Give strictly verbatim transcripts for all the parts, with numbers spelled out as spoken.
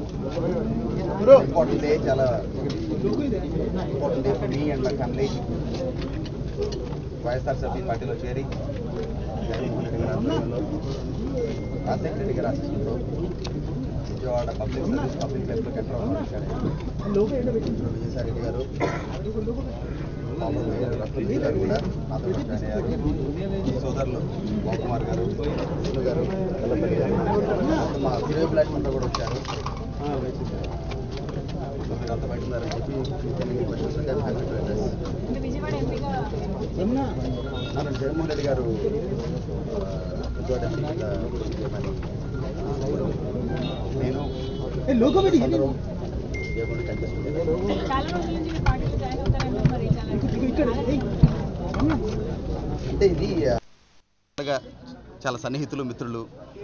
Important day, చాలా important day for me and my family. YSRCP పార్టీలో చేరి జగన్మోహన్ రెడ్డి గారి ఆధ్వర్యంలో రాజశేఖర రెడ్డి గారి ఆశీస్సులతో విజయవాడ పబ్లిక్ సర్వీస్ పబ్లిక్ లైఫ్లో ఎంటర్ అవ్వడం విజయసాయి రెడ్డి గారు మామూలు రత్నరెడ్డి గారు కూడా నాతో జాయిన్ అయ్యారు. సోదరులు బాబుకుమార్ గారు, విష్ణు గారు, కల్లపల్లి గారు, మా సినిమా బ్లాక్ అంతా కూడా వచ్చారు. మీరు అంత బయట ఉన్నారని చెప్పి జగన్మోహన్ రెడ్డి గారు విజయవాడ ఎంపీగా నేను అందరం జగన్మోహన్ అంటే ఇది చాలా సన్నిహితులు, మిత్రులు.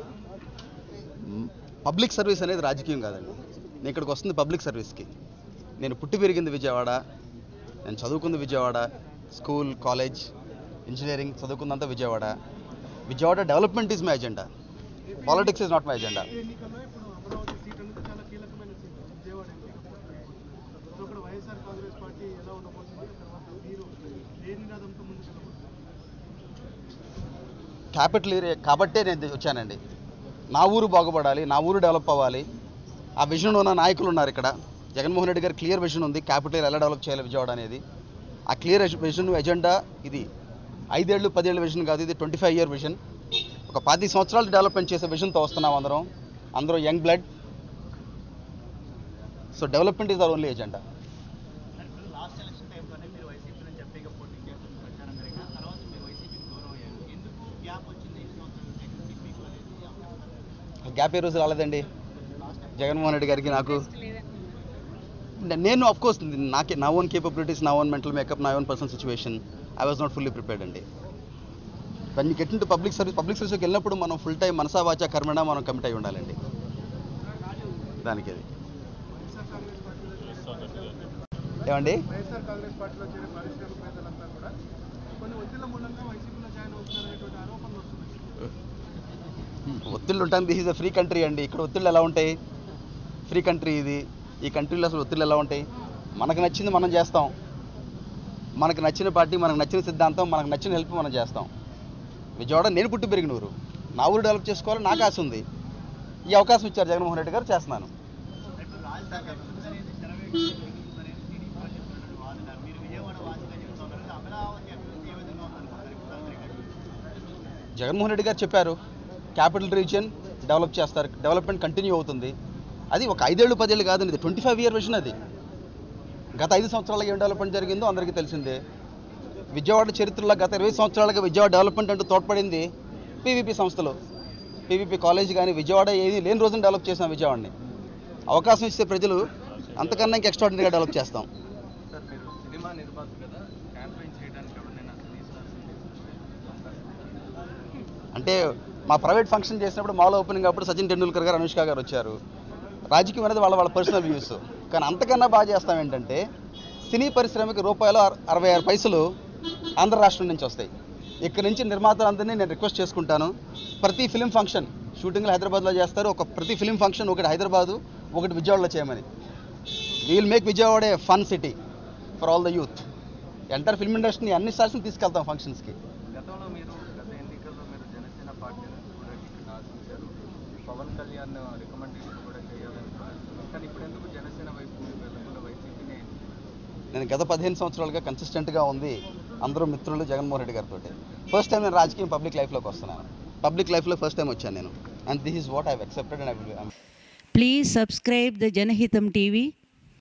పబ్లిక్ సర్వీస్ అనేది రాజకీయం కాదండి. నేను ఇక్కడికి వస్తుంది పబ్లిక్ సర్వీస్కి. నేను పుట్టి పెరిగింది విజయవాడ, నేను చదువుకుంది విజయవాడ, స్కూల్, కాలేజ్, ఇంజనీరింగ్ చదువుకుందంతా Vijayawada. Vijayawada development is my agenda, politics is not my agenda. Capital area కాబట్టే నేను వచ్చానండి. నా ఊరు బాగుపడాలి, నా ఊరు డెవలప్ అవ్వాలి. ఆ విజన్ ఉన్న నాయకులు ఉన్నారు ఇక్కడ. జగన్మోహన్ రెడ్డి గారు క్లియర్ విజన్ ఉంది, క్యాపిటల్ ఎలా డెవలప్ చేయాలి విజయవాడ అనేది. ఆ క్లియర్ విజన్ ఎజెండా ఇది ఐదేళ్ళు పదేళ్ళ విజన్ కాదు, ఇది ట్వంటీ ఫైవ్ ఇయర్ విజన్. ఒక పది సంవత్సరాలు డెవలప్మెంట్ చేసే విజన్తో వస్తున్నాం అందరం. అందరూ young blood. So development is our only agenda. Gap ఏ రోజు రాలేదండి జగన్మోహన్ రెడ్డి గారికి నాకు. నేను అఫ్కోర్స్ నాకే నా ఓన్ కేపబిలిటీస్, నా ఓన్ మెంటల్ మేకప్, నా own personal situation, I was not fully prepared అండి. When you get into public service public సర్వీస్కి వెళ్ళినప్పుడు మనం ఫుల్ టైం మనసా వాచా కర్మణ మనం కమిట్ అయి ఉండాలండి దానికి. అది ఏమండి ఒత్తిళ్ళు ఉంటాను. This is a free country అండి. ఇక్కడ ఒత్తిళ్ళు ఎలా ఉంటాయి? ఫ్రీ కంట్రీ ఇది. ఈ కంట్రీలో అసలు ఒత్తిళ్ళు ఎలా ఉంటాయి? మనకు నచ్చింది మనం చేస్తాం. మనకు నచ్చిన పార్టీ, మనకు నచ్చిన సిద్ధాంతం, మనకు నచ్చిన హెల్ప్ మనం చేస్తాం. విజయవాడ నేను పుట్టి పెరిగిన ఊరు. నా ఊరు డెవలప్ చేసుకోవాలని నాకు ఆశ ఉంది. ఈ అవకాశం ఇచ్చారు జగన్మోహన్ రెడ్డి గారు, చేస్తున్నాను. జగన్మోహన్ రెడ్డి గారు చెప్పారు క్యాపిటల్ రీజియన్ డెవలప్ చేస్తారు, డెవలప్మెంట్ కంటిన్యూ అవుతుంది. అది ఒక ఐదేళ్ళు పదేళ్ళు కాదండి, ఇది ట్వంటీ ఫైవ్ ఇయర్ విజన్. అది గత ఐదు సంవత్సరాలుగా ఏం డెవలప్మెంట్ జరిగిందో అందరికీ తెలిసిందే. విజయవాడ చరిత్రలో గత ఇరవై సంవత్సరాలుగా విజయవాడ డెవలప్మెంట్ అంటూ తోడ్పడింది పీవీపీ సంస్థలు. పీవీపీ కాలేజ్ కానీ విజయవాడ ఏది లేని రోజున డెవలప్ చేసాం విజయవాడని. అవకాశం ఇస్తే ప్రజలు అంతకన్నా ఇంకా ఎక్స్ట్రాడినరీగా డెవలప్ చేస్తాం. అంటే మా ప్రైవేట్ ఫంక్షన్ చేసినప్పుడు మాలో ఓపెనింగ్ అప్పుడు సచిన్ టెండూల్కర్ గారు, అనుష్క గారు వచ్చారు. రాజకీయం అనేది వాళ్ళ వాళ్ళ పర్సనల్ వ్యూస్. కానీ అంతకన్నా బాగా చేస్తాం ఏంటంటే సినీ పరిశ్రమకి రూపాయలు అరవై ఆరు పైసలు ఆంధ్ర రాష్ట్రం నుంచి వస్తాయి. ఇక్కడ నుంచి నిర్మాతలందరినీ నేను రిక్వెస్ట్ చేసుకుంటాను, ప్రతి ఫిలిం ఫంక్షన్ షూటింగ్లు హైదరాబాద్లో చేస్తారు, ఒక ప్రతి ఫిలిం ఫంక్షన్ ఒకటి హైదరాబాదు, ఒకటి విజయవాడలో చేయమని. We will make Vijayawada a fun city for all the youth. Enter film ఇండస్ట్రీని అన్ని స్టార్స్ని తీసుకెళ్తాం ఫంక్షన్స్కి. పవన్ కళ్యాణ్ రికమెండేషన్ కూడా చేయాలనుకున్నాను, కానీ ఇప్పుడు ఎందుకు జనసేన వైపు వెళ్ళకుండా వైసీపీనే? నేను గత పదిహేను సంవత్సరాలుగా కన్సిస్టెంట్గా ఉంది అందరూ మిత్రులు జగన్మోహన్ రెడ్డి గారితో. ఫస్ట్ టైం నేను రాజకీయం పబ్లిక్ లైఫ్లోకి వస్తున్నాను. పబ్లిక్ లైఫ్లో ఫస్ట్ టైం వచ్చాను నేను. And this is what I have accepted and I will. Please subscribe the Janahitam TV.